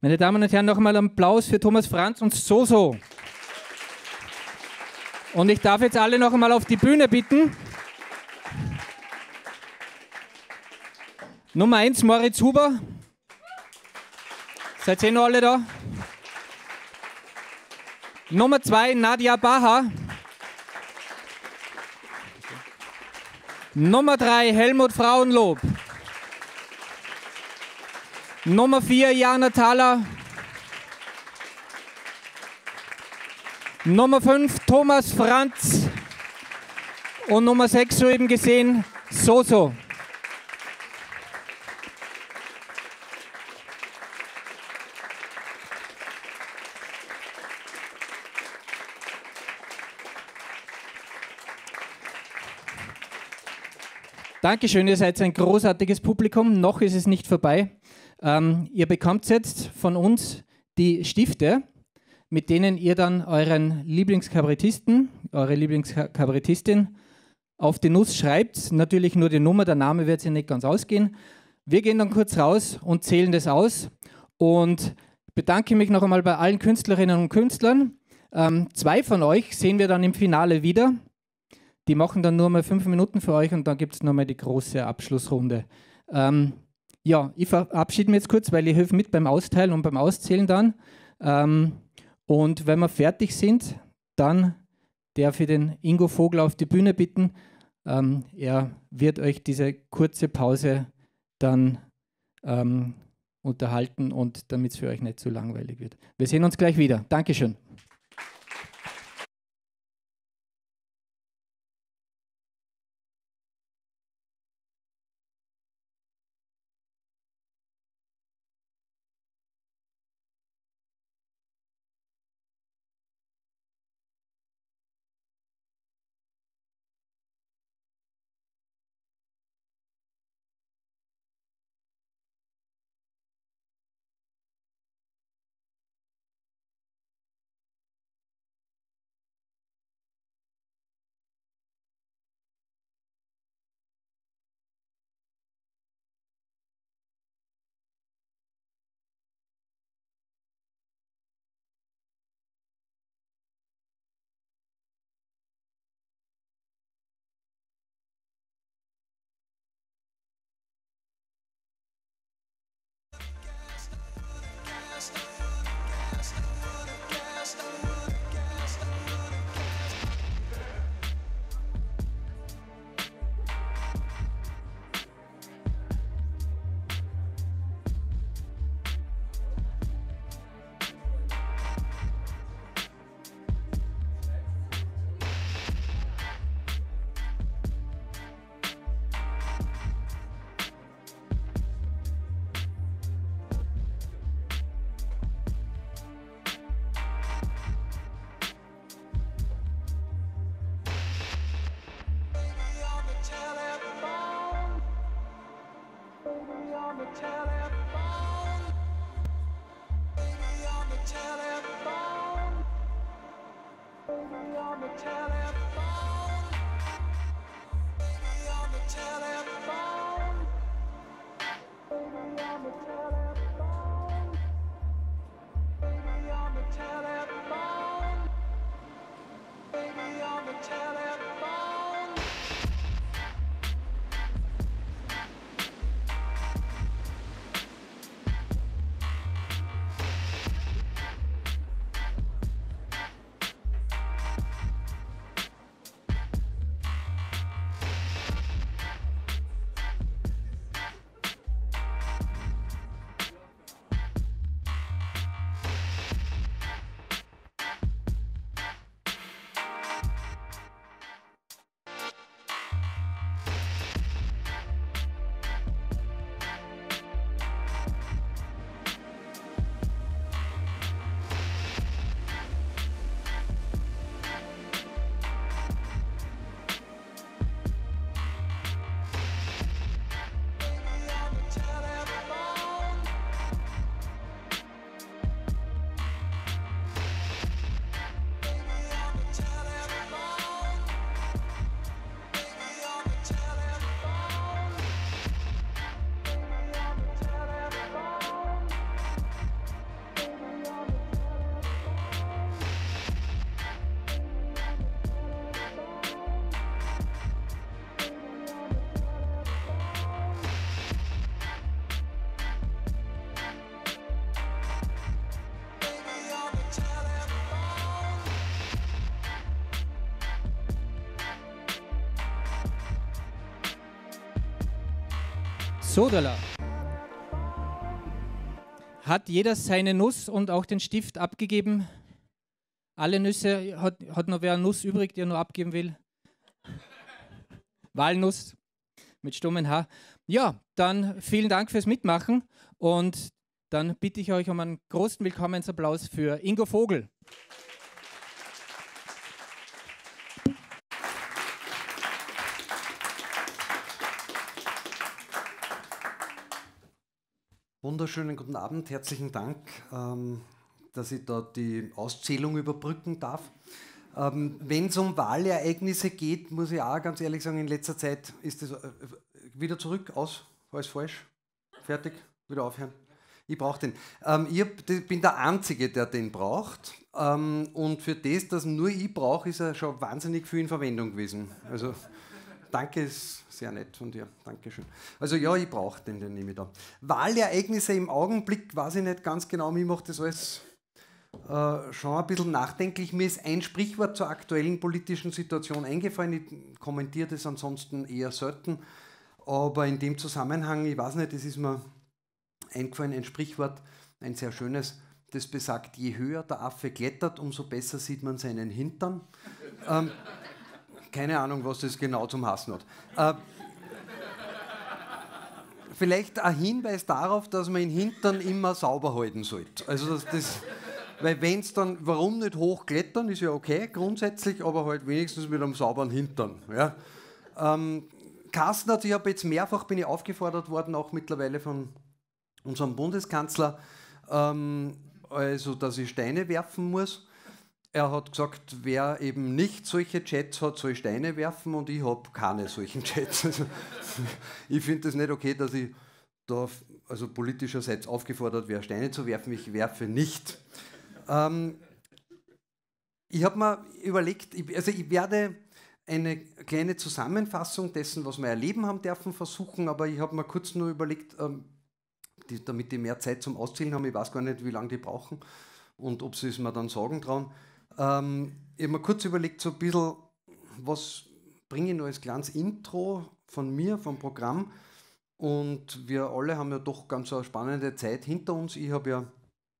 Meine Damen und Herren, noch einmal Applaus für Thomas Franz und Soso. Und ich darf jetzt alle noch einmal auf die Bühne bitten. Nummer 1, Moritz Huber. Seid ihr noch alle da? Nummer 2, Nadia Baha. Nummer 3, Helmut Frauenlob. Nummer 4, Jana Thaler. Nummer 5, Thomas Franz. Und Nummer 6, soeben gesehen, Soso. Dankeschön, ihr seid ein großartiges Publikum. Noch ist es nicht vorbei. Ihr bekommt jetzt von uns die Stifte, mit denen ihr dann euren Lieblingskabarettisten, eure Lieblingskabarettistin auf die Nuss schreibt. Natürlich nur die Nummer, der Name wird sich nicht ganz ausgehen. Wir gehen dann kurz raus und zählen das aus. Und bedanke mich noch einmal bei allen Künstlerinnen und Künstlern. 2 von euch sehen wir dann im Finale wieder. Die machen dann nur mal 5 Minuten für euch und dann gibt es nochmal die große Abschlussrunde. Ja, ich verabschiede mich jetzt kurz, weil ich helfe mit beim Austeilen und beim Auszählen dann. Und wenn wir fertig sind, dann darf ich den Ingo Vogel auf die Bühne bitten. Er wird euch diese kurze Pause dann unterhalten und damit es für euch nicht zu langweilig wird. Wir sehen uns gleich wieder. Dankeschön. Sodala. Hat jeder seine Nuss und auch den Stift abgegeben? Alle Nüsse, hat noch wer eine Nuss übrig, die er nur abgeben will? Walnuss mit stummem H. Ja, dann vielen Dank fürs Mitmachen und dann bitte ich euch um einen großen Willkommensapplaus für Ingo Vogel. Wunderschönen guten Abend, herzlichen Dank, dass ich da die Auszählung überbrücken darf. Wenn es um Wahlereignisse geht, muss ich auch ganz ehrlich sagen, in letzter Zeit ist das wieder zurück, aus, alles falsch, fertig, wieder aufhören. Ich brauche den. Ich bin der Einzige, der den braucht. Und für das, dass nur ich brauche, ist er schon wahnsinnig viel in Verwendung gewesen. Also danke, ist sehr nett von dir. Dankeschön. Also ja, ich brauche den nehme ich da. Wahlereignisse im Augenblick, weiß ich nicht ganz genau, mir macht das alles schon ein bisschen nachdenklich. Mir ist ein Sprichwort zur aktuellen politischen Situation eingefallen. Ich kommentiere das ansonsten eher selten. Aber in dem Zusammenhang, ich weiß nicht, das ist mir eingefallen, ein Sprichwort, ein sehr schönes, das besagt, je höher der Affe klettert, umso besser sieht man seinen Hintern. Keine Ahnung, was das genau zum Hassen hat. Vielleicht ein Hinweis darauf, dass man den Hintern immer sauber halten sollte. Also weil wenn es dann, warum nicht hochklettern, ist ja okay grundsätzlich, aber halt wenigstens mit einem sauberen Hintern. Ja. Carsten hat, ich habe jetzt mehrfach, bin ich aufgefordert worden, auch mittlerweile von unserem Bundeskanzler, also dass ich Steine werfen muss. Er hat gesagt, wer eben nicht solche Chats hat, soll Steine werfen und ich habe keine solchen Chats. Also, ich finde es nicht okay, dass ich da also politischerseits aufgefordert wäre, Steine zu werfen. Ich werfe nicht. Ich habe mir überlegt, ich werde eine kleine Zusammenfassung dessen, was wir erleben haben dürfen, versuchen, aber ich habe mir kurz nur überlegt, damit die mehr Zeit zum Auszählen haben, ich weiß gar nicht, wie lange die brauchen und ob sie es mir dann sagen trauen. Ich habe mir kurz überlegt, so ein bisschen, was bringe ich noch als kleines Intro von mir, vom Programm. Und wir alle haben ja doch ganz eine spannende Zeit hinter uns. Ich habe ja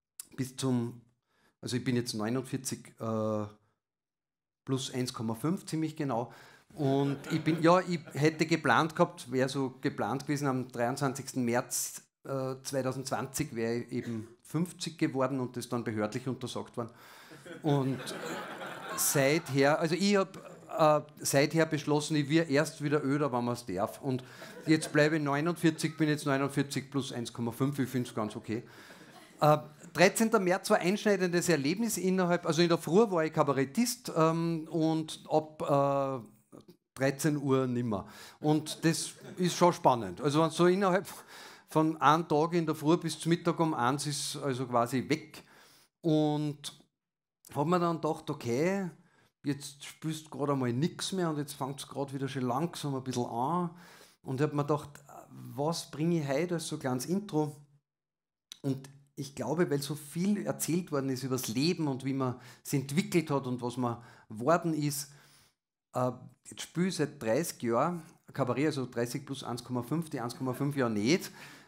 also ich bin jetzt 49 plus 1,5 ziemlich genau. Und ich hätte geplant gehabt, wäre so geplant gewesen, am 23. März 2020 wäre ich eben 50 geworden und das dann behördlich untersagt worden. Und seither, also ich habe seither beschlossen, ich werde erst wieder öder, wenn man es darf. Und jetzt bleibe ich 49, bin jetzt 49 plus 1,5, ich finde es ganz okay. 13. März war ein einschneidendes Erlebnis also in der Früh war ich Kabarettist und ab 13 Uhr nimmer. Und das ist schon spannend. Also so innerhalb von einem Tag in der Früh bis zum Mittag um 1 ist also quasi weg. Und habe mir dann gedacht, okay, jetzt spürst du gerade einmal nichts mehr und jetzt fängt es gerade wieder schon langsam ein bisschen an. Und ich habe mir gedacht, was bringe ich heute als so ein kleines Intro? Und ich glaube, weil so viel erzählt worden ist über das Leben und wie man es entwickelt hat und was man geworden ist, jetzt spiele ich seit 30 Jahren Kabarett, also 30 plus 1,5, die 1,5 Jahre nicht.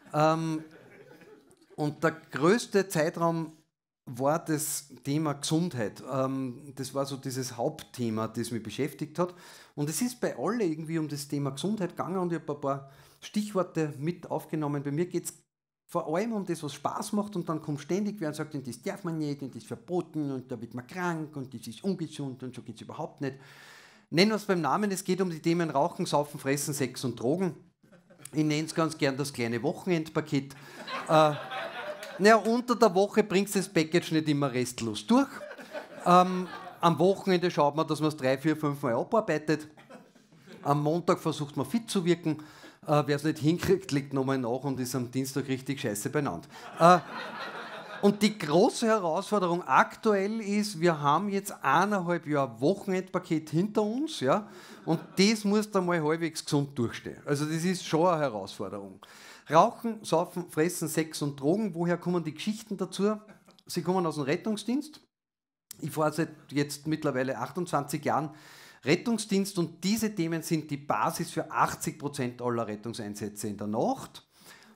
Und der größte Zeitraum war das Thema Gesundheit. Das war so dieses Hauptthema, das mich beschäftigt hat. Und es ist bei allen irgendwie um das Thema Gesundheit gegangen und ich habe ein paar Stichworte mit aufgenommen. Bei mir geht es vor allem um das, was Spaß macht und dann kommt ständig wer und sagt, das darf man nicht, und das ist verboten und da wird man krank und das ist ungesund und so geht es überhaupt nicht. Nennen wir es beim Namen, es geht um die Themen Rauchen, Saufen, Fressen, Sex und Drogen. Ich nenne es ganz gern das kleine Wochenendpaket. Unter der Woche bringst du das Package nicht immer restlos durch. Am Wochenende schaut man, dass man es 3, 4, 5 Mal abarbeitet. Am Montag versucht man fit zu wirken. Wer es nicht hinkriegt, legt nochmal nach und ist am Dienstag richtig scheiße beieinander. Und die große Herausforderung aktuell ist, wir haben jetzt 1,5 Jahre Wochenendpaket hinter uns, ja, und das muss dann mal halbwegs gesund durchstehen. Also das ist schon eine Herausforderung. Rauchen, Saufen, Fressen, Sex und Drogen, woher kommen die Geschichten dazu? Sie kommen aus dem Rettungsdienst. Ich fahre seit jetzt mittlerweile 28 Jahren Rettungsdienst und diese Themen sind die Basis für 80% aller Rettungseinsätze in der Nacht.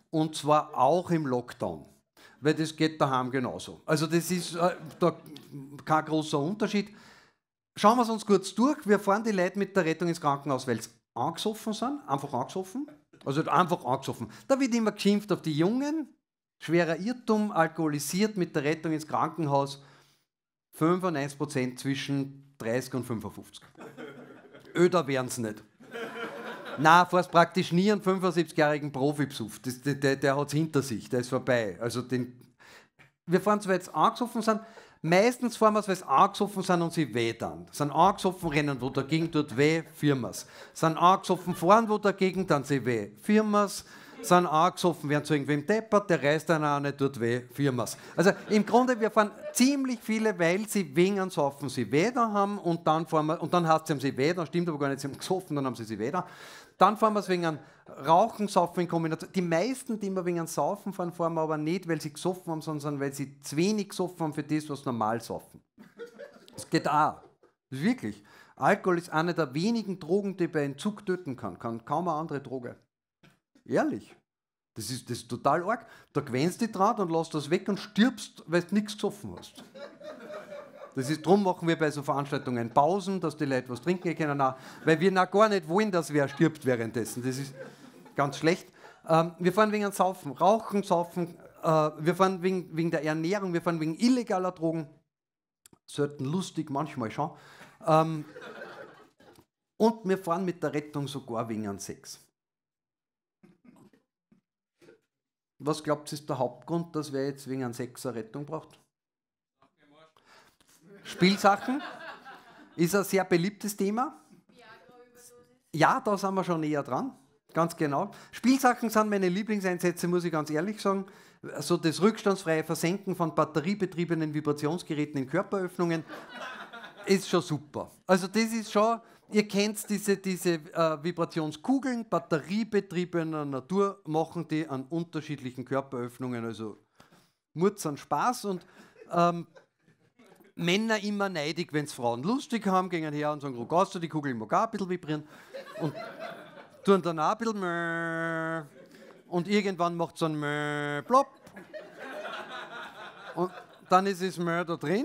und zwar auch im Lockdown, weil das geht daheim genauso. Also das ist da kein großer Unterschied. Schauen wir es uns kurz durch. Wir fahren die Leute mit der Rettung ins Krankenhaus, weil sie angesoffen sind, einfach angesoffen. Also einfach angesoffen. Da wird immer geschimpft auf die Jungen. Schwerer Irrtum, alkoholisiert mit der Rettung ins Krankenhaus. 95% zwischen 30 und 55. Öder wären es nicht. Nein, fast praktisch nie einen 75-jährigen Profi besucht. Der hat es hinter sich, der ist vorbei. Also wir fahren zwar jetzt angesoffen sind, meistens fahren wir es, weil sie angesoffen sind und sie weh dann. Sind angesoffen, rennen, wo dagegen tut weh, führen wir es. Sind angesoffen, fahren, wo dagegen dann sie weh, führen wir es. Sind angesoffen, werden zu irgendwem deppert, der reißt dann auch nicht, tut weh, führen wir es. Also im Grunde, wir fahren ziemlich viele, weil sie wegen an Saufen sie weh da haben und dann fahren wir, und dann heißt es, sie haben sie weh, dann stimmt aber gar nicht, sie haben gesoffen, dann haben sie weh da. Dann fahren wir es wegen an Rauchen, Saufen in Kombination. Die meisten, die wir wegen an Saufen fahren, fahren wir aber nicht, weil sie gesoffen haben, sondern weil sie zu wenig gesoffen haben für das, was normal saufen. Das geht auch. Das ist wirklich. Alkohol ist eine der wenigen Drogen, die bei Entzug töten kann. Kann kaum eine andere Droge. Ehrlich. Das ist total arg. Da gewöhnst du dich dran und lässt das weg und stirbst, weil du nichts gesoffen hast. Darum machen wir bei so Veranstaltungen Pausen, dass die Leute was trinken können, auch, weil wir gar nicht wollen, dass wer stirbt währenddessen. Das ist ganz schlecht. Wir fahren wegen Saufen, Rauchen, Saufen, wir fahren wegen der Ernährung, wir fahren wegen illegaler Drogen. Selten lustig, manchmal schon. Und wir fahren mit der Rettung sogar wegen Sex. Was glaubt ihr, ist der Hauptgrund, dass wer jetzt wegen Sex eine Rettung braucht? Spielsachen ist ein sehr beliebtes Thema. Ja, da sind wir schon näher dran. Ganz genau. Spielsachen sind meine Lieblingseinsätze, muss ich ganz ehrlich sagen. Also das rückstandsfreie Versenken von batteriebetriebenen Vibrationsgeräten in Körperöffnungen ist schon super. Also das ist schon, ihr kennt diese Vibrationskugeln, batteriebetriebener Natur, machen die an unterschiedlichen Körperöffnungen. Also Murz an Spaß und Männer immer neidig, wenn es Frauen lustig haben, gehen her und sagen, ruckst du die Kugel, ich mag auch ein bisschen vibrieren. Und tun dann auch ein bisschen Mäh. Und irgendwann macht es so ein Mäh, plopp. Und dann ist das Mäh da drin.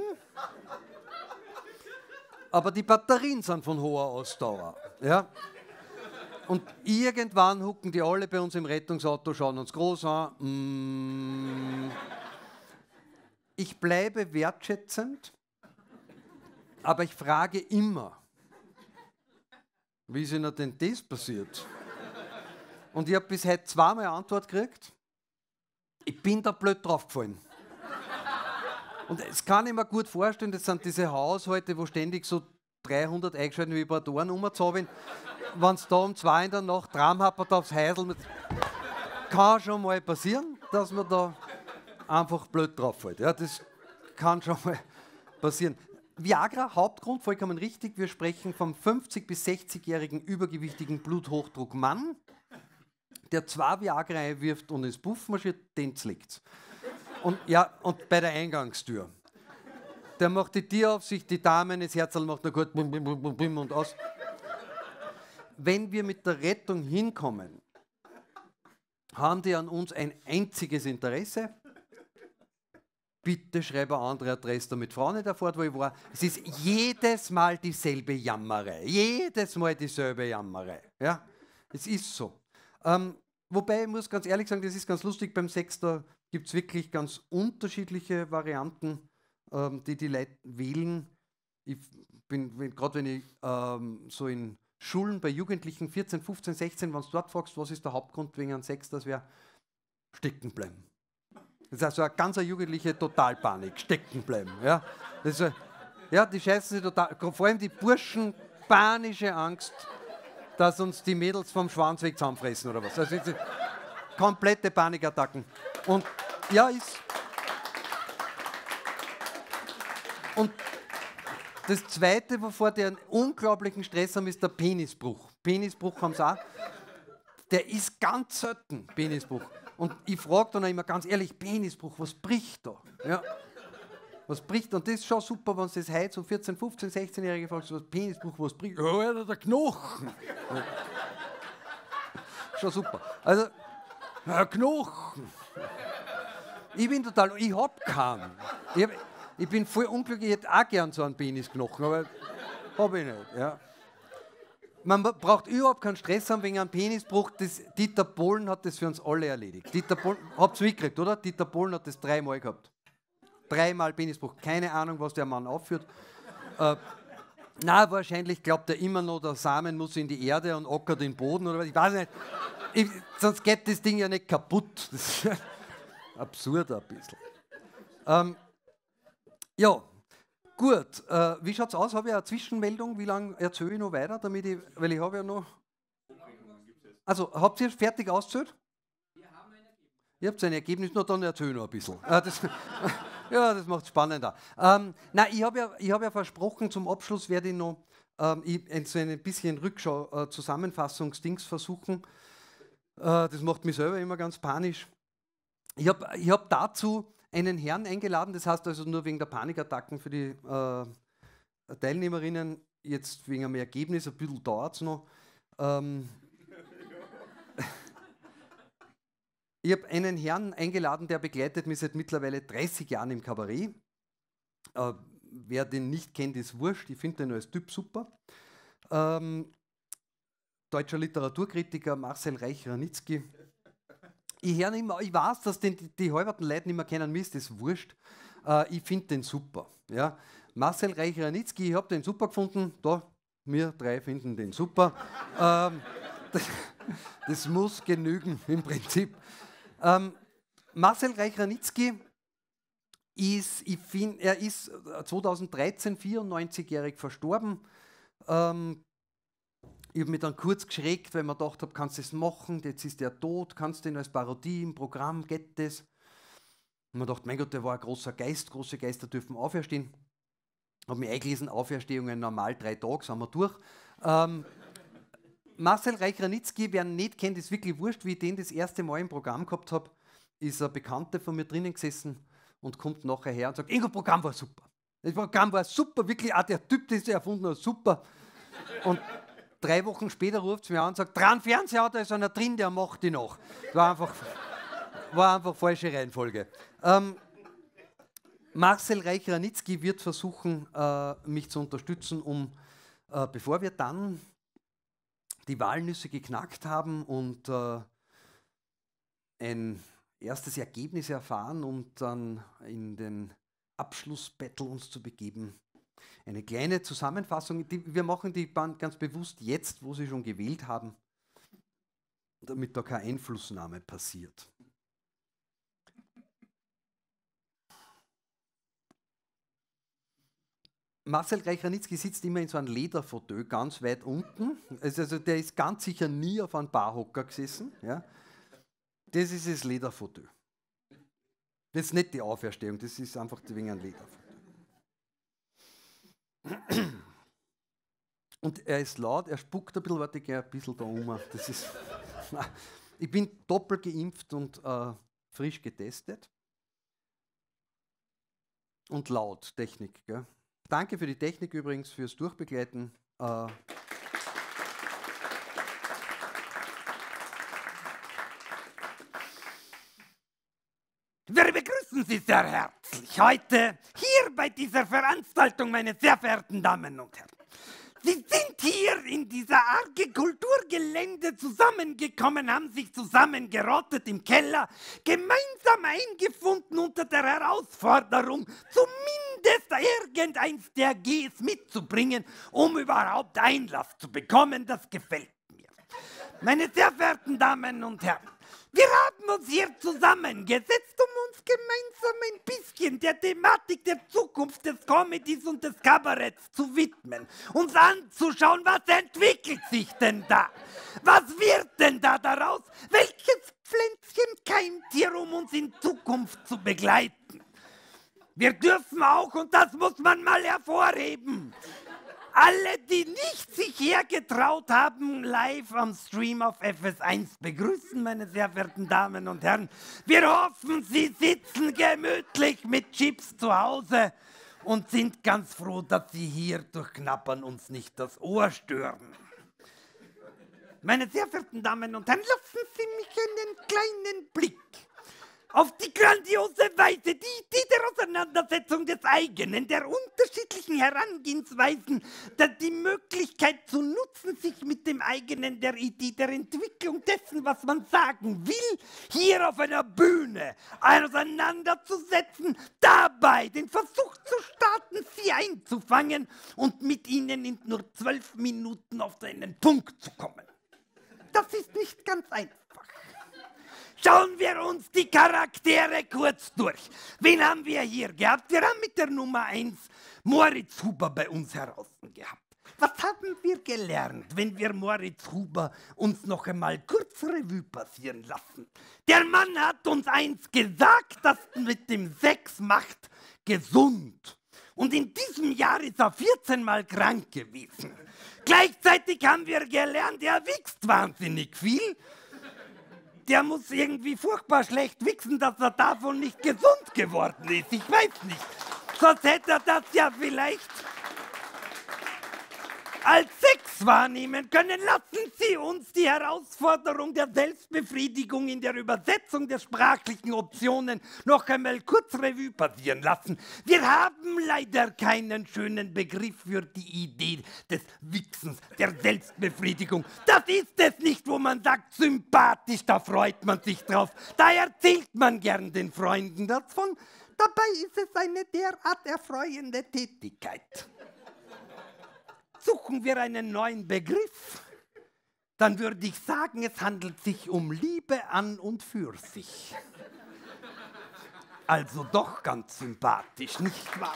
Aber die Batterien sind von hoher Ausdauer. Ja? Und irgendwann hucken die alle bei uns im Rettungsauto, schauen uns groß an. Ich bleibe wertschätzend, aber ich frage immer, wie ist Ihnen denn das passiert? Und ich habe bis heute zweimal eine Antwort gekriegt. Ich bin da blöd draufgefallen. Und das kann ich mir gut vorstellen, das sind diese Haushalte, wo ständig so 300 eingeschaltete Vibratoren umzaubern. Wenn es da um 2 in der Nacht Tramhappert aufs Häusl, kann schon mal passieren, dass man da einfach blöd drauf fällt. Ja, das kann schon mal passieren. Viagra, Hauptgrund, vollkommen richtig. Wir sprechen vom 50- bis 60-jährigen übergewichtigen Bluthochdruck-Mann, der 2 Viagra einwirft und ins Puff marschiert, den zlickt's. Und bei der Eingangstür. Der macht die Tieraufsicht, die Damen, das Herzl macht noch gut bum, bum, bum, bum, bum und aus. Wenn wir mit der Rettung hinkommen, haben die an uns ein einziges Interesse. Bitte schreibe eine andere Adresse, damit Frau nicht erfährt, wo ich war. Es ist jedes Mal dieselbe Jammerei. Jedes Mal dieselbe Jammerei. Ja? Es ist so. Wobei, ich muss ganz ehrlich sagen, das ist ganz lustig, beim Sex, da gibt es wirklich ganz unterschiedliche Varianten, die Leute wählen. Ich bin gerade wenn ich so in Schulen bei Jugendlichen, 14, 15, 16, wenn du dort fragst, was ist der Hauptgrund wegen einem Sex, dass wir stecken bleiben. Das ist also eine ganz jugendliche Totalpanik, stecken bleiben. Ja? Die scheißen sich total, vor allem die Burschen, panische Angst, dass uns die Mädels vom Schwanz weg zusammenfressen oder was. Also komplette Panikattacken. Und ja, ist. Und das Zweite, wovor die einen unglaublichen Stress haben, ist der Penisbruch. Penisbruch haben sie auch. Der ist ganz selten, Penisbruch. Und ich frage dann immer ganz ehrlich, Penisbruch, was bricht da? Ja. Was bricht? Und das ist schon super, wenn du das heute so 14, 15, 16-Jährige fragst, was Penisbruch, was bricht? Ja, Alter, der Knochen. Ja. Schon super. Also, Knochen. Ich hab keinen. Ich bin voll unglücklich, ich hätte auch gern so einen Penisknochen, aber hab ich nicht. Ja. Man braucht überhaupt keinen Stress haben wegen einem Penisbruch. Dieter Bohlen hat das für uns alle erledigt. Dieter Bohlen, habt ihr mitgekriegt, oder? Dieter Bohlen hat das 3-mal gehabt. 3-mal Penisbruch. Keine Ahnung, was der Mann aufführt. Na, wahrscheinlich glaubt er immer noch, der Samen muss in die Erde und ackert in den Boden oder was. Ich weiß nicht. Sonst geht das Ding ja nicht kaputt. Das ist absurd ein bisschen. Ja. Gut, wie schaut es aus? Habe ich eine Zwischenmeldung? Wie lange erzähle ich noch weiter? Weil ich habe ja noch. Also, habt ihr fertig ausgezählt? Wir haben ein Ergebnis. Ihr habt ein Ergebnis, nur dann erzähle ich noch ein bisschen. Ja, das macht es spannender. Nein, ich hab ja versprochen, zum Abschluss werde ich noch so ein bisschen Rückschau, Zusammenfassungsdings versuchen. Das macht mich selber immer ganz panisch. Ich hab dazu einen Herrn eingeladen, das heißt also nur wegen der Panikattacken für die Teilnehmerinnen, jetzt wegen einem Ergebnis, ein bisschen dauert es noch. Ich habe einen Herrn eingeladen, der begleitet mich seit mittlerweile 30 Jahren im Kabarett. Wer den nicht kennt, ist wurscht, ich finde den als Typ super. Deutscher Literaturkritiker Marcel Reich-Ranitzky. Ich weiß, dass die halberten Leute nicht mehr kennen, mir ist das wurscht. Ich finde den super. Ja. Marcel Reich-Ranitzky, ich habe den super gefunden. Da, wir 3 finden den super. Das muss genügen im Prinzip. Marcel Reich-Ranitzky ist, er ist 2013 94-jährig verstorben. Ich habe mich dann kurz geschreckt, weil ich mir gedacht habe, kannst du das machen, jetzt ist der tot, kannst du den als Parodie im Programm, geht das? Und man dachte, mein Gott, der war ein großer Geist, große Geister dürfen auferstehen. Habe mich eingelesen, Auferstehungen normal 3 Tage, sind wir durch. Marcel Reich-Ranitzky, wer ihn nicht kennt, ist wirklich wurscht, wie ich den das erste Mal im Programm gehabt habe, ist ein Bekannter von mir drinnen gesessen und kommt nachher her und sagt, das Programm war super. Das Programm war super, wirklich, auch der Typ, den sie erfunden hat, super. Und 3 Wochen später ruft es mir an und sagt, dran Fernseher, da ist einer drin, der macht die noch. War einfach falsche Reihenfolge. Marcel Reich-Ranitzky wird versuchen, mich zu unterstützen, bevor wir dann die Walnüsse geknackt haben und ein erstes Ergebnis erfahren und dann in den Abschlussbattle uns zu begeben. Eine kleine Zusammenfassung, wir machen die ganz bewusst jetzt, wo Sie schon gewählt haben, damit da keine Einflussnahme passiert. Marcel Reich-Ranitzky sitzt immer in so einem Lederfauteuil ganz weit unten. Also der ist ganz sicher nie auf einem Barhocker gesessen. Ja. Das ist das Lederfauteuil. Das ist nicht die Auferstehung, das ist einfach wegen einem Lederfauteuil. Und er ist laut, er spuckt ein bisschen, warte, ich gehe ein bisschen da um. Das ist ich bin doppelt geimpft und frisch getestet. Und laut, Technik. Gell? Danke für die Technik übrigens, fürs Durchbegleiten. Wir begrüßen Sie sehr herzlich heute hier bei dieser Veranstaltung, meine sehr verehrten Damen und Herren. Sie sind hier in dieser Kulturgelände zusammengekommen, haben sich zusammengerottet im Keller, gemeinsam eingefunden unter der Herausforderung, zumindest irgendeins der Gs mitzubringen, um überhaupt Einlass zu bekommen. Das gefällt mir. Meine sehr verehrten Damen und Herren, wir haben uns hier zusammengesetzt, um uns gemeinsam ein bisschen der Thematik der Zukunft des Comedies und des Kabaretts zu widmen. Uns anzuschauen, was entwickelt sich denn da? Was wird denn da daraus? Welches Pflänzchen keimt hier, um uns in Zukunft zu begleiten? Wir dürfen auch, und das muss man mal hervorheben, alle, die nicht sich hergetraut haben, live am Stream auf FS1 begrüßen, meine sehr verehrten Damen und Herren. Wir hoffen, Sie sitzen gemütlich mit Chips zu Hause und sind ganz froh, dass Sie hier durch Knappern uns nicht das Ohr stören. Meine sehr verehrten Damen und Herren, lassen Sie mich einen kleinen Blick auf die grandiose Weise, die der Auseinandersetzung des eigenen, der unterschiedlichen Herangehensweisen, die Möglichkeit zu nutzen, sich mit dem eigenen, der Idee, der Entwicklung dessen, was man sagen will, hier auf einer Bühne auseinanderzusetzen, dabei den Versuch zu starten, sie einzufangen und mit ihnen in nur 12 Minuten auf einen Punkt zu kommen. Das ist nicht ganz einfach. Schauen wir uns die Charaktere kurz durch. Wen haben wir hier gehabt? Wir haben mit der Nummer 1 Moritz Huber bei uns heraus gehabt. Was haben wir gelernt, wenn wir Moritz Huber uns noch einmal kurz Revue passieren lassen? Der Mann hat uns eins gesagt, das mit dem Sex macht gesund. Und in diesem Jahr ist er 14 Mal krank gewesen. Gleichzeitig haben wir gelernt, er wichst wahnsinnig viel. Der muss irgendwie furchtbar schlecht wichsen, dass er davon nicht gesund geworden ist. Ich weiß nicht. Sonst hätte er das ja vielleicht als Sex wahrnehmen können. Lassen Sie uns die Herausforderung der Selbstbefriedigung in der Übersetzung der sprachlichen Optionen noch einmal kurz Revue passieren lassen. Wir haben leider keinen schönen Begriff für die Idee des Wichsens, der Selbstbefriedigung. Das ist es nicht, wo man sagt, sympathisch, da freut man sich drauf. Da erzählt man gern den Freunden davon. Dabei ist es eine derart erfreuende Tätigkeit. Suchen wir einen neuen Begriff, dann würde ich sagen, es handelt sich um Liebe an und für sich. Also doch ganz sympathisch, nicht wahr?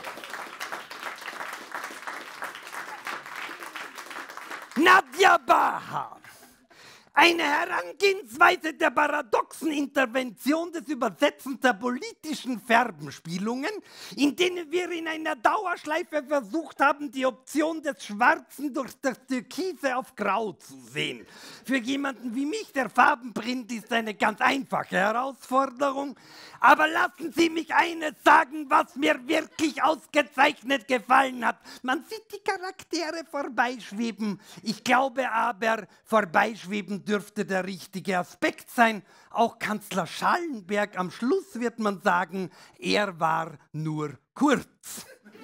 Nadja Baha. Eine Herangehensweise der paradoxen Intervention des Übersetzens der politischen Verbenspielungen, in denen wir in einer Dauerschleife versucht haben, die Option des Schwarzen durch das Türkise auf Grau zu sehen. Für jemanden wie mich, der farbenblind ist, eine ganz einfache Herausforderung. Aber lassen Sie mich eines sagen, was mir wirklich ausgezeichnet gefallen hat. Man sieht die Charaktere vorbeischweben. Ich glaube aber, vorbeischweben dürfte der richtige Aspekt sein. Auch Kanzler Schallenberg, am Schluss wird man sagen, er war nur kurz.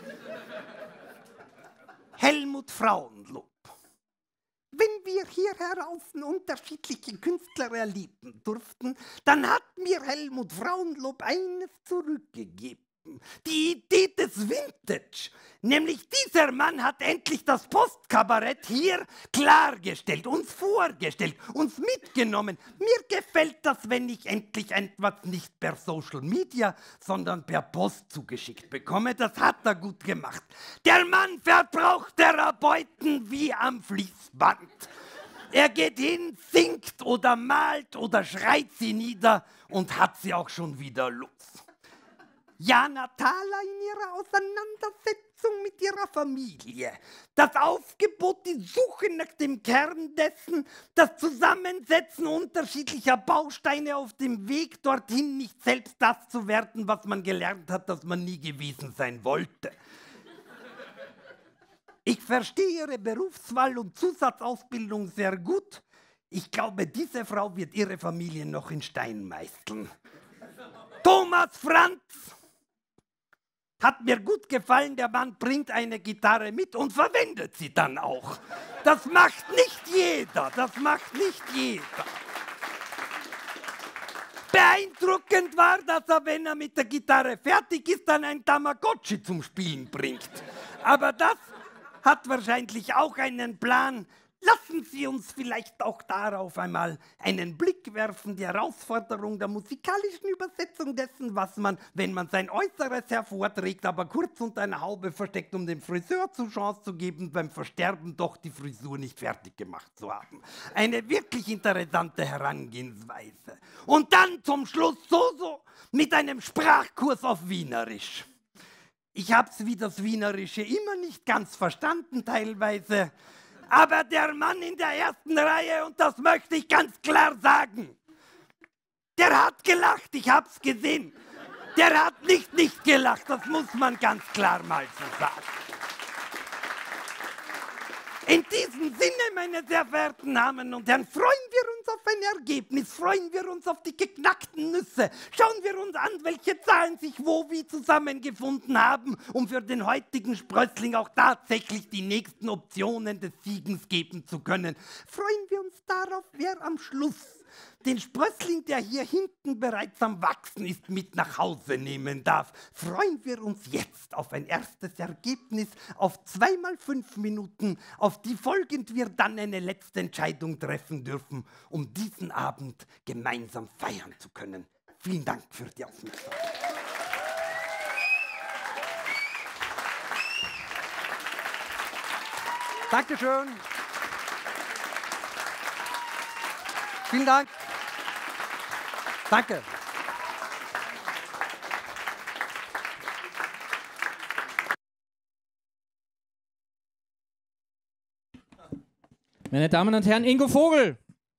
Helmut Frauenlob. Wenn wir hier heraus unterschiedliche Künstler erleben durften, dann hat mir Helmut Frauenlob eines zurückgegeben. Die Idee des Vintage. Nämlich dieser Mann hat endlich das Postkabarett hier klargestellt, uns vorgestellt, uns mitgenommen. Mir gefällt das, wenn ich endlich etwas nicht per Social Media, sondern per Post zugeschickt bekomme. Das hat er gut gemacht. Der Mann verbraucht Therapeuten wie am Fließband. Er geht hin, singt oder malt oder schreit sie nieder und hat sie auch schon wieder los. Jana Thaler in ihrer Auseinandersetzung mit ihrer Familie. Das Aufgebot, die Suche nach dem Kern dessen, das Zusammensetzen unterschiedlicher Bausteine auf dem Weg dorthin, nicht selbst das zu werden, was man gelernt hat, dass man nie gewesen sein wollte. Ich verstehe ihre Berufswahl und Zusatzausbildung sehr gut. Ich glaube, diese Frau wird ihre Familie noch in Stein meißeln. Thomas Franz. Hat mir gut gefallen, der Mann bringt eine Gitarre mit und verwendet sie dann auch. Das macht nicht jeder, das macht nicht jeder. Beeindruckend war, dass er, wenn er mit der Gitarre fertig ist, dann ein Tamagotchi zum Spielen bringt. Aber das hat wahrscheinlich auch einen Plan. Lassen Sie uns vielleicht auch darauf einmal einen Blick werfen, die Herausforderung der musikalischen Übersetzung dessen, was man, wenn man sein Äußeres hervorträgt, aber kurz unter einer Haube versteckt, um dem Friseur zur Chance zu geben, beim Versterben doch die Frisur nicht fertig gemacht zu haben. Eine wirklich interessante Herangehensweise. Und dann zum Schluss so mit einem Sprachkurs auf Wienerisch. Ich habe es wie das Wienerische immer nicht ganz verstanden teilweise. Aber der Mann in der ersten Reihe, und das möchte ich ganz klar sagen, der hat gelacht, ich hab's gesehen. Der hat nicht gelacht, das muss man ganz klar mal so sagen. In diesem Sinne, meine sehr verehrten Damen und Herren, freuen wir uns auf ein Ergebnis, freuen wir uns auf die geknackten Nüsse, schauen wir uns an, welche Zahlen sich wo wie zusammengefunden haben, um für den heutigen Sprössling auch tatsächlich die nächsten Optionen des Siegens geben zu können. Freuen wir uns darauf, wer am Schluss den Sprössling, der hier hinten bereits am Wachsen ist, mit nach Hause nehmen darf. Freuen wir uns jetzt auf ein erstes Ergebnis, auf 2 mal 5 Minuten, auf die folgend wir dann eine letzte Entscheidung treffen dürfen, um diesen Abend gemeinsam feiern zu können. Vielen Dank für die Aufmerksamkeit. Dankeschön. Vielen Dank. Danke. Meine Damen und Herren, Ingo Vogel.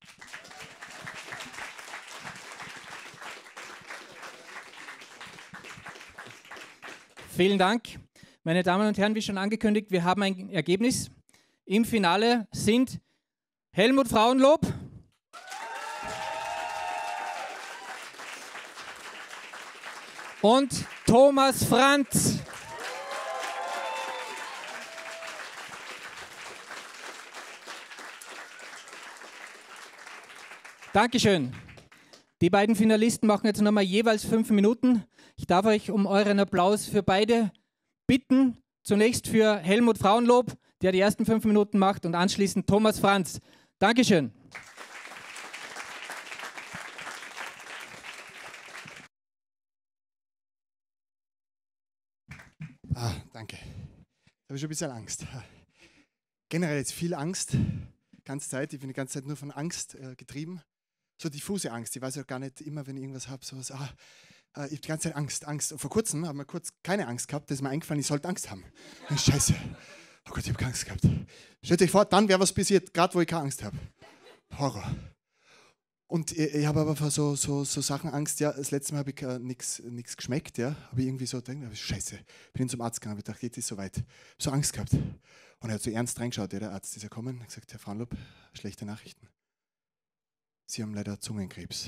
Vielen Dank. Meine Damen und Herren, wie schon angekündigt, wir haben ein Ergebnis. Im Finale sind Helmut Frauenlob und Thomas Franz. Dankeschön. Die beiden Finalisten machen jetzt nochmal jeweils 5 Minuten. Ich darf euch um euren Applaus für beide bitten. Zunächst für Helmut Frauenlob, der die ersten 5 Minuten macht, und anschließend Thomas Franz. Dankeschön. Danke. Da habe ich schon ein bisschen Angst. Generell jetzt viel Angst, ganze Zeit. Ich bin die ganze Zeit nur von Angst getrieben. So diffuse Angst. Ich weiß auch gar nicht immer, wenn ich irgendwas habe, sowas. Ich habe die ganze Zeit Angst. Und vor kurzem haben wir kurz keine Angst gehabt. Da ist mir eingefallen, ich sollte Angst haben. Scheiße. Oh Gott, ich habe keine Angst gehabt. Stellt euch vor, dann wäre was passiert, gerade wo ich keine Angst habe. Horror. Und ich habe aber vor so Sachen Angst. Ja, das letzte Mal habe ich nichts geschmeckt. Ja, habe ich irgendwie so gedacht, Scheiße. Bin zum Arzt gegangen, habe gedacht, jetzt ist soweit. So Angst gehabt. Und er hat so ernst reingeschaut. Ja, der Arzt ist ja gekommen und gesagt, Herr Frauenlob, schlechte Nachrichten. Sie haben leider Zungenkrebs.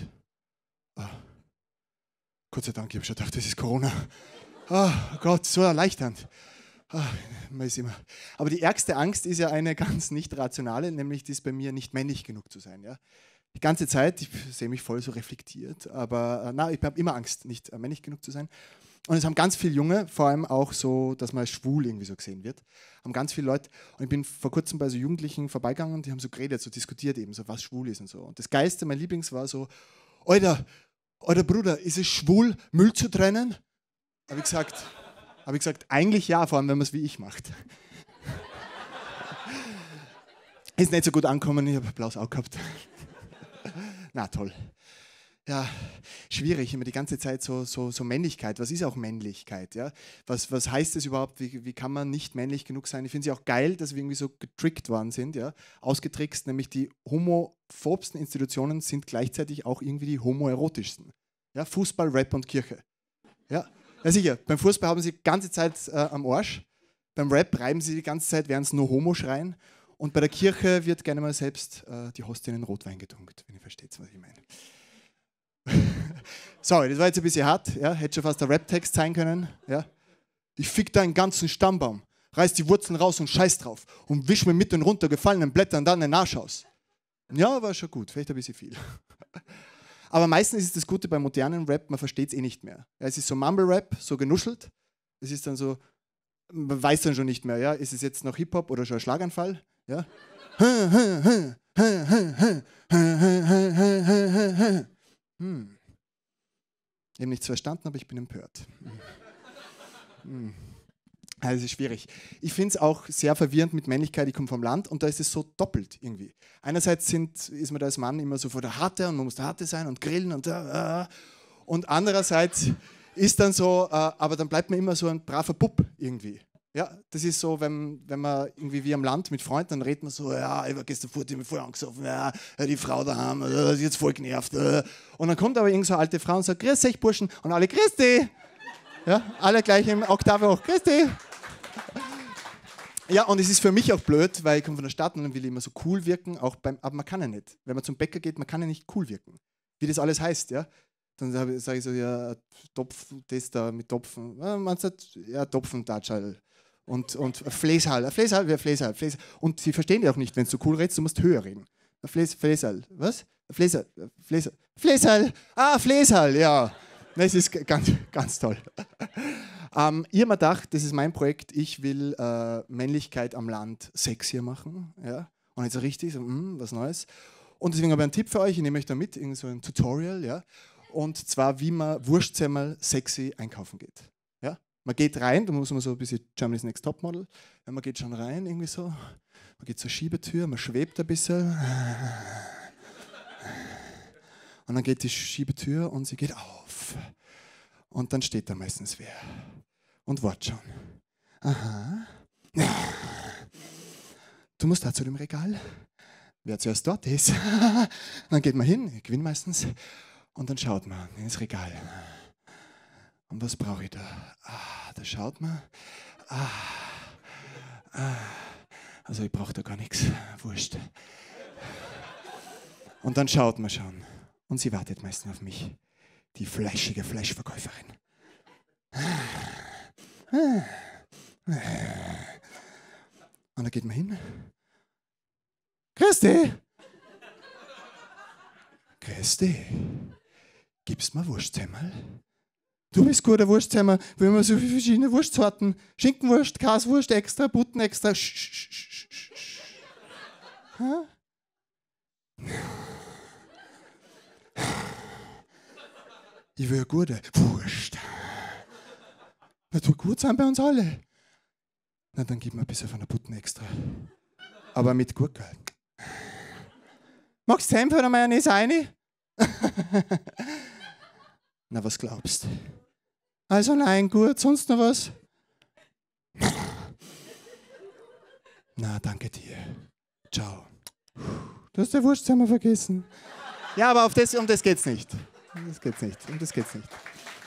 Gott sei Dank, ich habe schon gedacht, das ist Corona. Oh Gott, so erleichternd. Man ist immer. Aber die ärgste Angst ist ja eine ganz nicht rationale, nämlich die ist bei mir, nicht männlich genug zu sein. Ja? Die ganze Zeit, ich sehe mich voll so reflektiert, aber ich habe immer Angst, nicht männlich genug zu sein. Und es haben ganz viele Junge, vor allem auch so, dass man als schwul irgendwie so gesehen wird, haben ganz viele Leute, und ich bin vor kurzem bei so Jugendlichen vorbeigegangen und die haben so geredet, so diskutiert eben, so was schwul ist und so. Und das Geilste, mein Lieblings war so, Alter Bruder, ist es schwul, Müll zu trennen? Habe ich gesagt, eigentlich ja, vor allem wenn man es wie ich macht. Ist nicht so gut angekommen, ich habe ein blaues Auge gehabt. Na toll. Ja, schwierig, immer die ganze Zeit so Männlichkeit. Was ist auch Männlichkeit? Ja? Was heißt das überhaupt? Wie kann man nicht männlich genug sein? Ich finde es auch geil, dass wir irgendwie so getrickt worden sind, ja? Ausgetrickst, nämlich die homophobsten Institutionen sind gleichzeitig auch irgendwie die homoerotischsten. Ja? Fußball, Rap und Kirche. Ja? Ja, sicher, beim Fußball haben sie die ganze Zeit am Arsch, beim Rap reiben sie die ganze Zeit, während sie nur Homo schreien, und bei der Kirche wird gerne mal selbst die Hostie in den Rotwein getunkt, wenn ihr versteht, was ich meine. Sorry, das war jetzt ein bisschen hart, ja? Hätte schon fast der Rap-Text sein können. Ja? Ich fick deinen ganzen Stammbaum, reiß die Wurzeln raus und scheiß drauf und wisch mir mit den runtergefallenen Blättern dann den Arsch aus. Ja, war schon gut, vielleicht ein bisschen viel. Aber meistens ist das Gute beim modernen Rap, man versteht es eh nicht mehr. Ja, es ist so Mumble-Rap, so genuschelt. Es ist dann so, man weiß dann schon nicht mehr, ja, ist es jetzt noch Hip-Hop oder schon ein Schlaganfall? Ja? Ich habe nichts verstanden, aber ich bin empört. Also es ist schwierig. Ich finde es auch sehr verwirrend mit Männlichkeit. Ich komme vom Land und da ist es so doppelt irgendwie. Einerseits ist man da als Mann immer so vor der Harte und man muss der Harte sein und grillen und andererseits ist dann so, aber dann bleibt man immer so ein braver Bub irgendwie. Ja, das ist so, wenn man irgendwie wie am Land mit Freunden, dann redet man so, ja, ich war gestern vor, die mir voll angesoffen, ja, die Frau daheim, die ist jetzt voll genervt. Und dann kommt aber irgend so eine alte Frau und sagt, grüß euch Burschen, und alle, grüß dich. Ja, alle gleich im Oktave hoch, grüß dich. Ja, und es ist für mich auch blöd, weil ich komme von der Stadt und dann will ich immer so cool wirken, aber man kann ja nicht. Wenn man zum Bäcker geht, man kann ja nicht cool wirken. Wie das alles heißt, ja. Dann sage ich so, ja, Topf, das da mit Topfen. Ja, man sagt, ja, Topfentatschal. Und Fläsal. Fläsal. Und sie verstehen dich auch nicht, wenn du cool redest, du musst höher reden. Fläsal. Was? Fläsal. Ah, Fläsal, ja. Das ist ganz, ganz toll. Ich habe mir gedacht, das ist mein Projekt, ich will Männlichkeit am Land sexier machen. Ja? Und jetzt so richtig, so, was Neues. Und deswegen habe ich einen Tipp für euch, ich nehme euch da mit, irgend so ein Tutorial. Ja? Und zwar, wie man Wurstsemmel sexy einkaufen geht. Ja? Man geht rein, da muss man so ein bisschen Germany's Next Topmodel. Ja, man geht schon rein, irgendwie so. Man geht zur Schiebetür, man schwebt ein bisschen. Und dann geht die Schiebetür und sie geht auf. Und dann steht da meistens wer. Und wartet schon. Aha. Du musst da zu dem Regal. Wer zuerst dort ist. Dann geht man hin, ich gewinne meistens. Und dann schaut man ins Regal. Und was brauche ich da? Da schaut man. Also ich brauche da gar nichts. Wurscht. Und dann schaut man schon. Und sie wartet meistens auf mich. Die fleischige Fleischverkäuferin. Und dann geht man hin. Christi! Christi! Gibst mir Wurstsemmel? Du bist guter Wurstsemmel. Wir haben so viele verschiedene Wurstsorten. Schinkenwurst, Kaswurst extra, Butten extra. Ich will eine gute Wurst. Das tut gut sein bei uns alle. Na, dann gib mir ein bisschen von der Butten extra. Aber mit Gurke. Magst du Senf oder Mayonnaise rein? Na, was glaubst du? Also nein, gut, sonst noch was? Na, danke dir. Ciao. Du hast die Wurstsemmel vergessen. Ja, aber um das geht's nicht. Um das geht's nicht.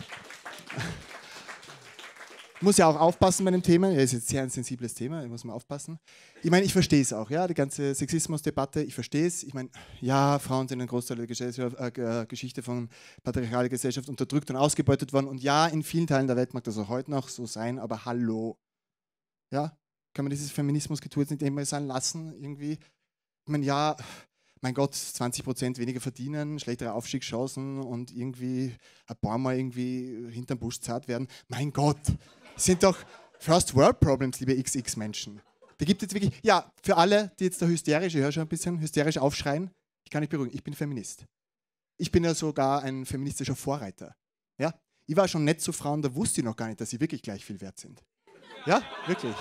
Muss ja auch aufpassen bei dem Thema. Ja, ist jetzt sehr ein sensibles Thema, da muss man aufpassen. Ich meine, ich verstehe es auch, ja, die ganze Sexismusdebatte, ich verstehe es. Ich meine, ja, Frauen sind ein Großteil der Geschichte von patriarchaler Gesellschaft unterdrückt und ausgebeutet worden. Und ja, in vielen Teilen der Welt mag das auch heute noch so sein, aber hallo. Ja, kann man dieses Feminismusgetue jetzt nicht einmal sein lassen, irgendwie? Ich meine, ja, mein Gott, 20% weniger verdienen, schlechtere Aufstiegschancen und irgendwie ein paar Mal irgendwie hinterm Busch zart werden. Mein Gott, das sind doch First World Problems, liebe XX-Menschen. Da gibt es jetzt wirklich, ja, für alle, die jetzt da hysterisch, ich höre schon ein bisschen, hysterisch aufschreien, ich kann nicht beruhigen, ich bin Feminist. Ich bin ja sogar ein feministischer Vorreiter. Ja? Ich war schon nett zu Frauen, da wusste ich noch gar nicht, dass sie wirklich gleich viel wert sind. Ja, wirklich.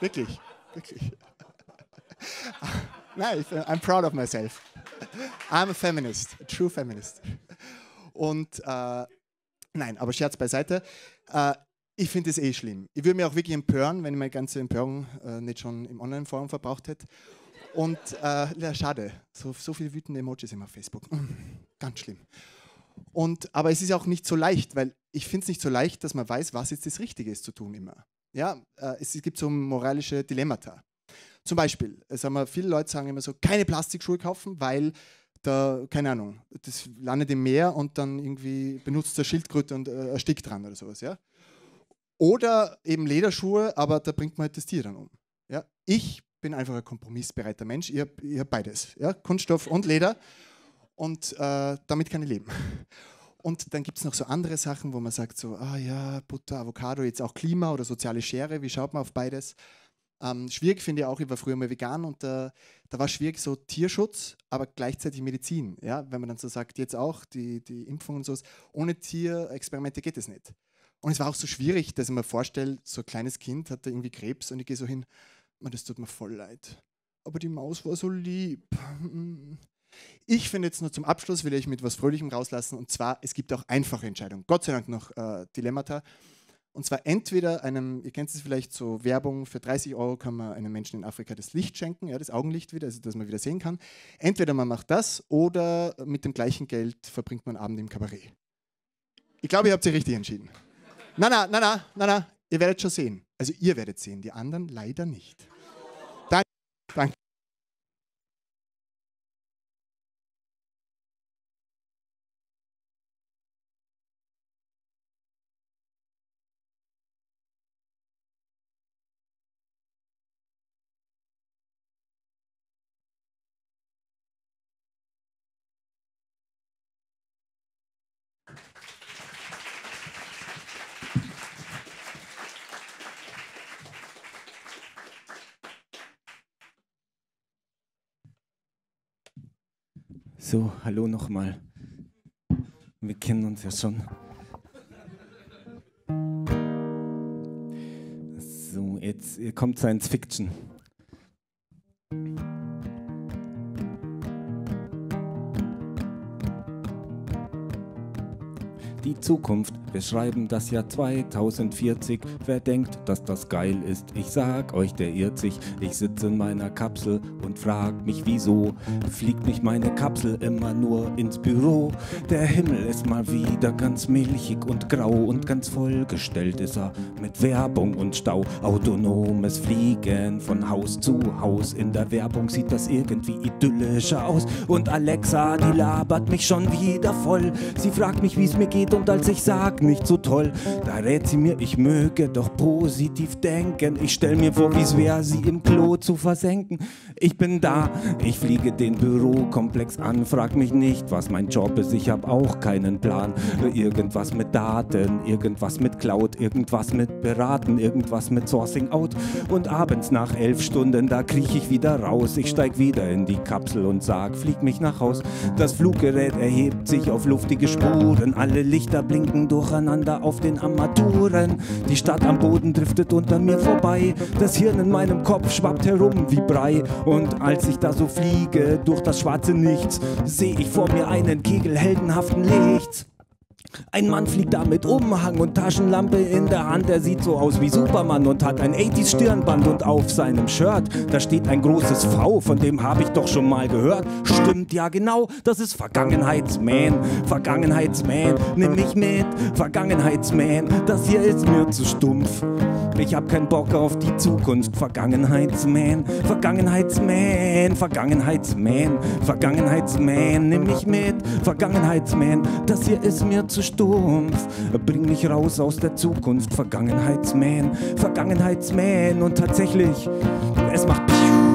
Nein, I'm proud of myself. I'm a feminist, a true feminist. Und nein, aber Scherz beiseite. Ich finde es schlimm. Ich würde mich auch wirklich empören, wenn ich meine ganze Empörung nicht schon im Online-Forum verbraucht hätte. Und ja, schade, so viele wütende Emojis immer auf Facebook. Ganz schlimm. Aber es ist auch nicht so leicht, weil ich finde es nicht so leicht, dass man weiß, was jetzt das Richtige ist zu tun immer. Ja, es gibt so moralische Dilemmata. Zum Beispiel, viele Leute sagen immer so, keine Plastikschuhe kaufen, weil da, keine Ahnung, das landet im Meer und dann irgendwie benutzt der Schildkröte und erstickt dran oder sowas. Ja? Oder eben Lederschuhe, aber da bringt man halt das Tier dann um. Ja? Ich bin einfach ein kompromissbereiter Mensch, ich hab beides, ja? Kunststoff und Leder und damit kann ich leben. Und dann gibt es noch so andere Sachen, wo man sagt so, ja, Butter, Avocado, jetzt auch Klima oder soziale Schere, wie schaut man auf beides? Schwierig finde ich auch, ich war früher mal vegan und da war schwierig so Tierschutz, aber gleichzeitig Medizin. Ja? Wenn man dann so sagt, jetzt auch die Impfung und so, ohne Tierexperimente geht es nicht. Und es war auch so schwierig, dass ich mir vorstelle, so ein kleines Kind hat da irgendwie Krebs und ich gehe so hin, das tut mir voll leid. Aber die Maus war so lieb. Ich finde jetzt nur zum Abschluss, will ich mit was Fröhlichem rauslassen, und zwar, es gibt auch einfache Entscheidungen. Gott sei Dank noch Dilemmata. Und zwar entweder ihr kennt es vielleicht, so Werbung, für 30 € kann man einem Menschen in Afrika das Licht schenken, ja, das Augenlicht wieder, also dass man wieder sehen kann. Entweder man macht das oder mit dem gleichen Geld verbringt man einen Abend im Kabarett. Ich glaube, ihr habt sich richtig entschieden. Na, ihr werdet schon sehen. Also ihr werdet sehen, die anderen leider nicht. Danke. So, hallo nochmal. Wir kennen uns ja schon. So, jetzt kommt Science Fiction. Die Zukunft, wir schreiben das Jahr 2040. Wer denkt, dass das geil ist? Ich sag euch, der irrt sich. Ich sitze in meiner Kapsel und frag mich, wieso fliegt nicht meine Kapsel immer nur ins Büro? Der Himmel ist mal wieder ganz milchig und grau und ganz vollgestellt ist er mit Werbung und Stau. Autonomes Fliegen von Haus zu Haus. In der Werbung sieht das irgendwie idyllischer aus. Und Alexa, die labert mich schon wieder voll. Sie fragt mich, wie es mir geht, und als ich sag, nicht so toll, da rät sie mir, ich möge doch positiv denken. Ich stell mir vor, wie's wär, sie im Klo zu versenken. Ich bin da, ich fliege den Bürokomplex an, frag mich nicht, was mein Job ist, ich hab auch keinen Plan. Irgendwas mit Daten, irgendwas mit Cloud, irgendwas mit Beraten, irgendwas mit Sourcing out. Und abends nach 11 Stunden, da kriech ich wieder raus. Ich steig wieder in die Kapsel und sag, flieg mich nach Haus. Das Fluggerät erhebt sich auf luftige Spuren, alle Lichter blinken durcheinander auf den Armaturen. Die Stadt am Boden driftet unter mir vorbei. Das Hirn in meinem Kopf schwappt herum wie Brei. Und als ich da so fliege durch das schwarze Nichts, seh ich vor mir einen Kegel heldenhaften Lichts. Ein Mann fliegt da mit Umhang und Taschenlampe in der Hand. Er sieht so aus wie Superman und hat ein 80s Stirnband. Und auf seinem Shirt, da steht ein großes V, von dem habe ich doch schon mal gehört. Stimmt, ja genau, das ist Vergangenheitsman. Vergangenheitsman, nimm mich mit. Vergangenheitsman, das hier ist mir zu stumpf. Ich hab keinen Bock auf die Zukunft. Vergangenheitsman, Vergangenheitsman, Vergangenheitsman, Vergangenheitsman, nimm mich mit. Vergangenheitsman, das hier ist mir zu stumpf. Bring mich raus aus der Zukunft. Vergangenheitsman, Vergangenheitsman. Und tatsächlich, es macht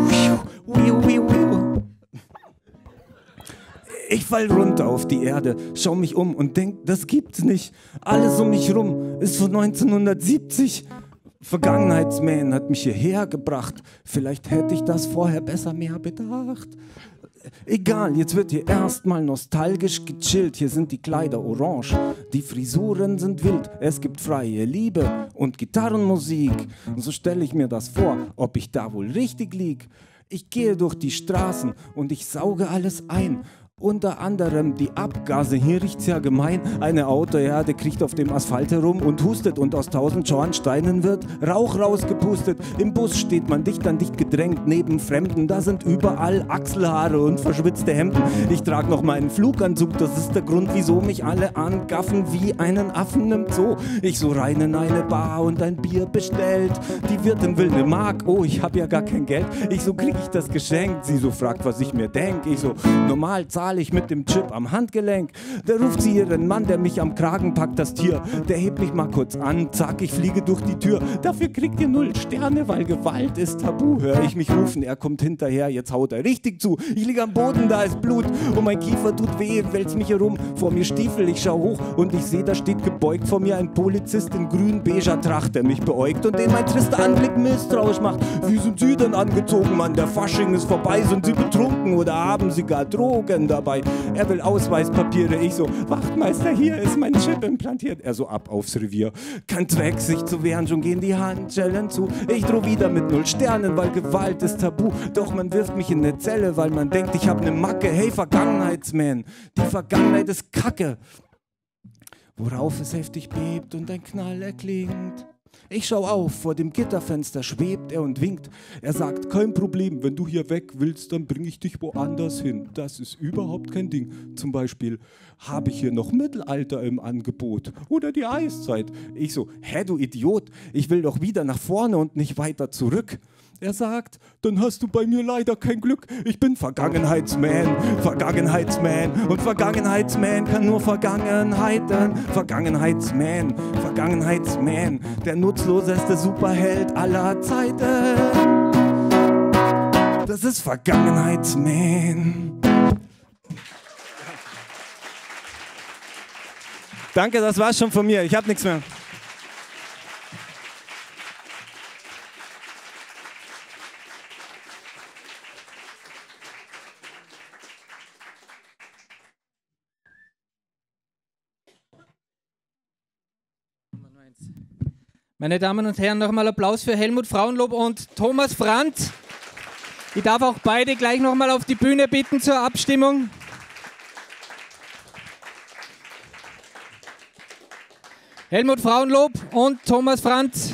ich fall runter auf die Erde, schau mich um und denk, das gibt's nicht. Alles um mich rum ist von 1970. Vergangenheitsman hat mich hierher gebracht. Vielleicht hätte ich das vorher besser mehr bedacht. Egal, jetzt wird hier erstmal nostalgisch gechillt. Hier sind die Kleider orange, die Frisuren sind wild. Es gibt freie Liebe und Gitarrenmusik. So stelle ich mir das vor, ob ich da wohl richtig lieg. Ich gehe durch die Straßen und ich sauge alles ein. Unter anderem die Abgase, hier riecht's ja gemein. Eine Autoherde kriecht auf dem Asphalt herum und hustet und aus 1000 Schornsteinen wird Rauch rausgepustet. Im Bus steht man dicht an dicht gedrängt neben Fremden. Da sind überall Achselhaare und verschwitzte Hemden. Ich trag noch meinen Fluganzug, das ist der Grund, wieso mich alle angaffen wie einen Affen im Zoo. Ich so rein in eine Bar und ein Bier bestellt. Die Wirtin will ne Mark, oh ich hab ja gar kein Geld. Ich so krieg ich das geschenkt, sie so fragt, was ich mir denk. Ich so normal zahle ich mit dem Chip am Handgelenk. Da ruft sie ihren Mann, der mich am Kragen packt, das Tier. Der hebt mich mal kurz an, zack, ich fliege durch die Tür. Dafür kriegt ihr 0 Sterne, weil Gewalt ist tabu. Hör ich mich rufen, er kommt hinterher, jetzt haut er richtig zu. Ich liege am Boden, da ist Blut und mein Kiefer tut weh, wälzt mich herum. Vor mir Stiefel, ich schau hoch und ich seh, da steht gebeugt vor mir ein Polizist in grün-beiger Tracht, der mich beäugt und den mein trister Anblick misstrauisch macht. Wie sind Sie denn angezogen, Mann? Der Fasching ist vorbei. Sind Sie betrunken oder haben Sie gar Drogen dabei? Er will Ausweispapiere, ich so, Wachtmeister, hier ist mein Chip implantiert. Er so, ab aufs Revier. Kein Zweck, sich zu wehren, schon gehen die Handschellen zu. Ich droh wieder mit 0 Sternen, weil Gewalt ist tabu. Doch man wirft mich in eine Zelle, weil man denkt, ich hab ne Macke. Hey, Vergangenheitsman, die Vergangenheit ist Kacke. Worauf es heftig bebt und ein Knall erklingt. Ich schau auf, vor dem Gitterfenster schwebt er und winkt. Er sagt, kein Problem, wenn du hier weg willst, dann bring ich dich woanders hin. Das ist überhaupt kein Ding. Zum Beispiel, habe ich hier noch Mittelalter im Angebot oder die Eiszeit? Ich so, hä du Idiot, ich will doch wieder nach vorne und nicht weiter zurück. Er sagt, dann hast du bei mir leider kein Glück. Ich bin Vergangenheitsman, Vergangenheitsman. Und Vergangenheitsman kann nur Vergangenheiten. Vergangenheitsman, Vergangenheitsman. Der nutzloseste Superheld aller Zeiten. Das ist Vergangenheitsman. Danke, das war's schon von mir. Ich habe nichts mehr. Meine Damen und Herren, nochmal Applaus für Helmut Frauenlob und Thomas Franz. Ich darf auch beide gleich nochmal auf die Bühne bitten zur Abstimmung. Helmut Frauenlob und Thomas Franz.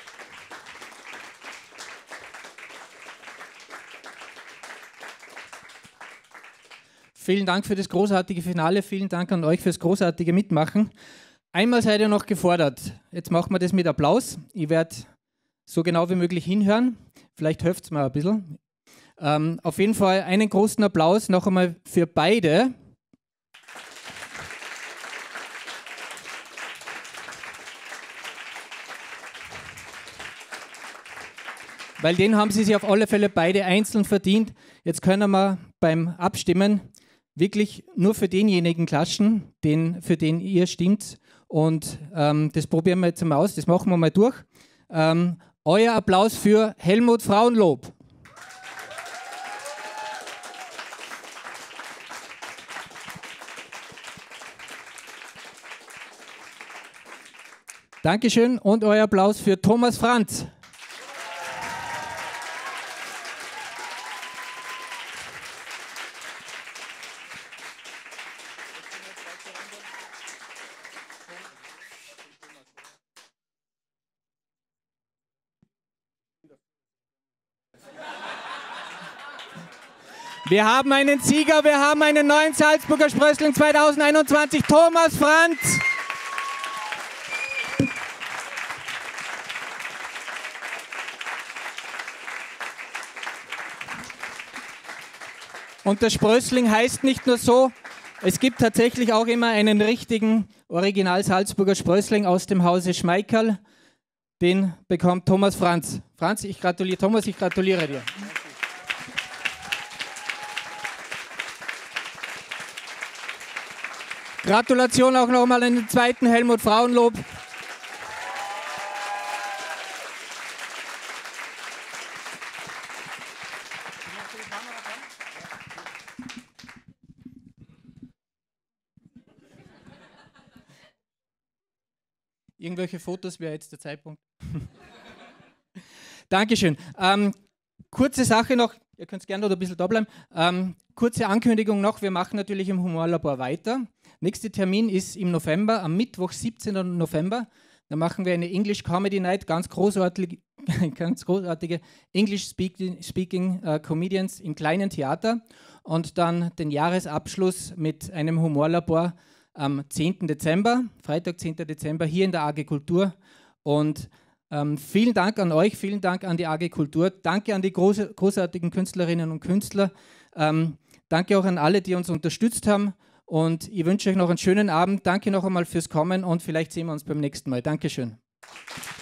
Vielen Dank für das großartige Finale, vielen Dank an euch fürs großartige Mitmachen. Einmal seid ihr noch gefordert. Jetzt machen wir das mit Applaus. Ich werde so genau wie möglich hinhören. Vielleicht hilft es mir ein bisschen. Auf jeden Fall einen großen Applaus noch einmal für beide. Weil den haben sie sich auf alle Fälle beide einzeln verdient. Jetzt können wir beim Abstimmen wirklich nur für denjenigen klatschen, für den ihr stimmt. Und das probieren wir jetzt mal aus, das machen wir mal durch. Euer Applaus für Helmut Frauenlob. Dankeschön und euer Applaus für Thomas Franz. Wir haben einen Sieger, wir haben einen neuen Salzburger Sprössling 2021, Thomas Franz. Und der Sprössling heißt nicht nur so, es gibt tatsächlich auch immer einen richtigen Original Salzburger Sprössling aus dem Hause Schmeikerl. Den bekommt Thomas Franz. Franz, ich gratuliere, Thomas, ich gratuliere dir. Gratulation auch nochmal an den zweiten Helmut Frauenlob. Irgendwelche Fotos wäre jetzt der Zeitpunkt. Dankeschön. Kurze Sache noch, ihr könnt gerne noch ein bisschen da bleiben. Kurze Ankündigung noch, wir machen natürlich im Humorlabor weiter. Nächster Termin ist im November, am Mittwoch, 17. November. Da machen wir eine English Comedy Night, ganz großartige English Speaking Comedians im kleinen Theater. Und dann den Jahresabschluss mit einem Humorlabor am 10. Dezember, Freitag, 10. Dezember, hier in der AG Kultur. Und vielen Dank an euch, vielen Dank an die AG Kultur. Danke an die großartigen Künstlerinnen und Künstler. Danke auch an alle, die uns unterstützt haben. Und ich wünsche euch noch einen schönen Abend. Danke noch einmal fürs Kommen und vielleicht sehen wir uns beim nächsten Mal. Dankeschön.